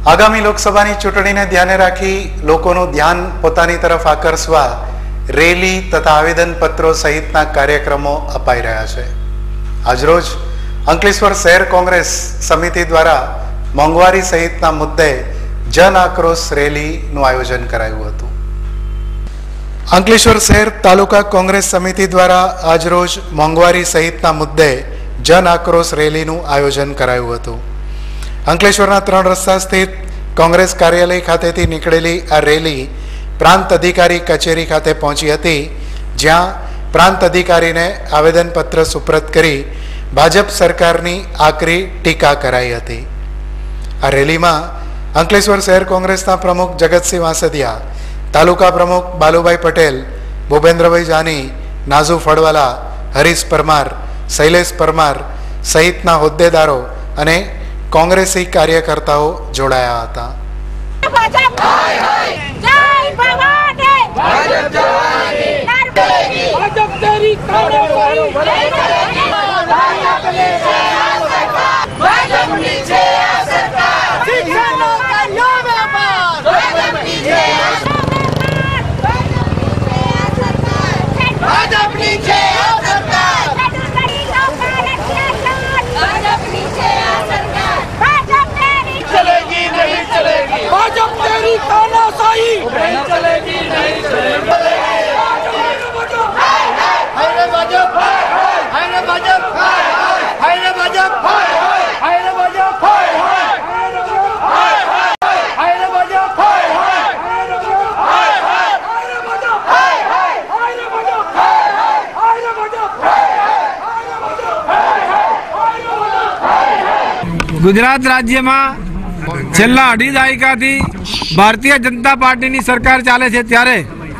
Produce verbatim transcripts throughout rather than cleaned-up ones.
આગામી લોકસભાની ચૂંટણીને ધ્યાને રાખી લોકોનું ધ્યાન પોતાની તરફ આકર્ષવા રેલી તથા આવેદનપત્રો સહિતના કાર્યક્રમો અપાઈ રહ્યા છે। આજરોજ અંકલેશ્વર શહેર કોંગ્રેસ સમિતિ દ્વારા મોંઘવારી સહિતના મુદ્દે જન આક્રોશ રેલીનું આયોજન કરાયું હતું। અંકલેશ્વર શહેર તાલુકા કોંગ્રેસ સમિતિ દ્વારા આજરોજ મોંઘવારી સહિતના મુદ્દે જન આક્રોશ રેલીનું આયોજન કરાયું હતું। અંકલેશ્વરના ત્રણ રસ્તા સ્થિત કોંગ્રેસ કાર્યાલય ખાતેથી નીકળેલી આ રેલી પ્રાંત અધિકારી કચેરી ખાતે પહોંચી હતી, જ્યાં પ્રાંત અધિકારીને આવેદનપત્ર સુપ્રત કરી ભાજપ સરકારની આકરી ટીકા કરાઈ હતી। આ રેલીમાં અંકલેશ્વર શહેર કોંગ્રેસના પ્રમુખ જગતસિંહ વાંસદિયા, તાલુકા પ્રમુખ બાલુભાઈ પટેલ, ભૂપેન્દ્રભાઈ જાની, નાઝુ ફળવાલા, હરીશ પરમાર, શૈલેષ પરમાર સહિતના હોદ્દેદારો અને કોંગ્રેસી કાર્યકર્તાઓ જોડાયા હતા। गुजरात राज्य में छेल्ला अढ़ी दायका थी भारतीय जनता पार्टी नी सरकार चाले छे, त्यारे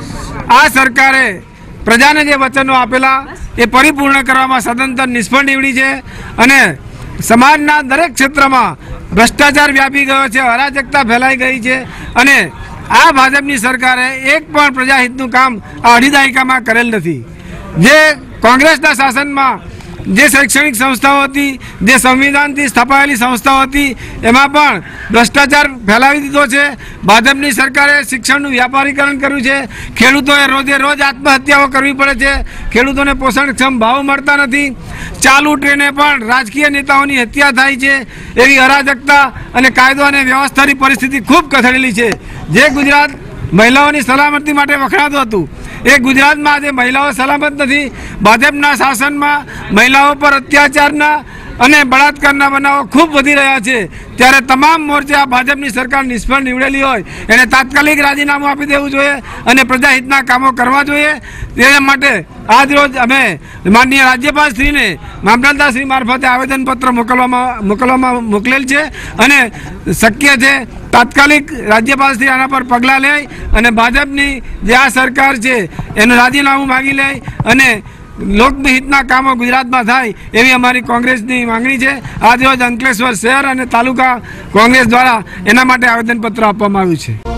आ सरकारे प्रजाने जे वचनो आपेला ए परिपूर्ण करवामां सदंतर निष्फळ निवडी छे अने समाजना दरेक क्षेत्र में भ्रष्टाचार व्यापी गयो छे, अराजकता फैलाई गई छे अने आ भाजपनी सरकारे एक पण प्रजाहितनुं काम आ अढ़ी दायकामां करेल नथी। जे कांग्रेसना शासनमां जे शैक्षणिक संस्थाओं थी, जे संविधान थी स्थापायेली संस्थाओं थी, एमां पण भ्रष्टाचार फैलावी दीधो छे। भाजपनी सरकारे शिक्षणनुं व्यापारीकरण कर्युं छे। खेडूतोए रोजे रोज आत्महत्याओ करवी पड़े छे। खेडूतोने पोषणक्षम भाव मळता नथी। चालू ट्रेने पण राजकीय नेताओनी हत्या थाय छे। एवी अराजकता अने कायदो अने व्यवस्थानी परिस्थिति खूब कथळेली छे। जे गुजरात महिलाओनी सलामती माटे वखणातुं हतुं, ए गुजरात में आज महिलाओं सलामत नहीं। भाजपना शासन में महिलाओं पर अत्याचारना अने बलात्कारना बनावो खूब वधी रह्या छे, त्यारे तमाम मोर्चा भाजपनी सरकार निष्फळ निवडेली होय एने तात्कालिक राजीनामું आपी देवुं जोईए अने प्रजाहितना कामों करवा जोईए। तेना माटे आज रोज अमे माननीय राज्यपाल श्री ने मामलतदार श्री मार्फते आवेदनपत्र मोकलवामां मोकलवामां मोकलेल छे अने शक्य छे तात्कालिक राज्यपाल श्री आना पर पगला ले अने भाजपनी जे आ सरकार छे एनुं राजीनामुं मांगी ले अने लोकहितना कामों गुजरात में थाय एवी अमारी कांग्रेसनी मांगणी छे। आज रोज अंकलेश्वर शहर अने तालुका कांग्रेस द्वारा एना माटे आवेदनपत्र आपवामां आव्युं छे।